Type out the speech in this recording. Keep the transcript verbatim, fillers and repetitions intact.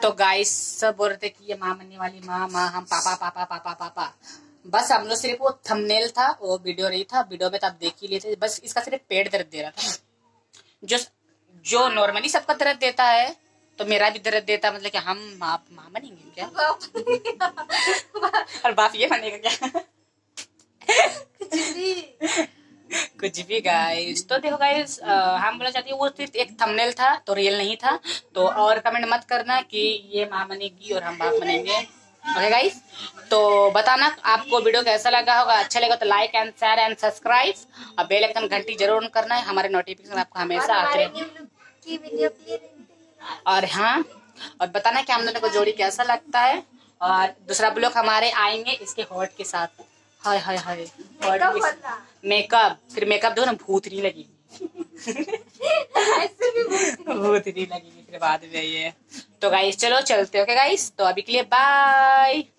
तो गाइस सब बोल रहे थे कि ये माँ बनने वाली माँ माँ हम पापा पापा पापा पापा। बस हम लोग सिर्फ वो थंबनेल था, वो वीडियो नहीं था। वीडियो में तो आप देख ही लिए थे। बस इसका सिर्फ पेट दर्द दे रहा था, जो जो नॉर्मली सबका दर्द देता है, तो मेरा भी दर्द देता। मतलब कि हम माँ माँ बनेंगे क्या? और बाप ये बनेगा क्या? कुछ भी कुछ भी गाइस। तो देखो गाइस, हम बोला चाहती हूँ वो सिर्फ एक थंबनेल था, तो रियल नहीं था। तो और कमेंट मत करना कि ये माँ बनेगी और हम बाप बनेंगे। ओके गाइस, तो बताना आपको वीडियो कैसा लगा होगा। अच्छा लगा तो like and share and subscribe और बेल आइकन घंटी जरूर ऑन करना है। हमारे नोटिफिकेशन आपको हमेशा आते रहे। और हाँ, और बताना कि हम दोनों को जोड़ी कैसा लगता है। और दूसरा ब्लॉग हमारे आएंगे इसके हॉट के साथ। हाय हाय हाय मेकअप, फिर मेकअप दो ना भूतनी लगेगी। भूतनी लगेगी फिर बाद में ये। तो गाइस चलो चलते हो। ओके गाइस, तो अभी के लिए बाय।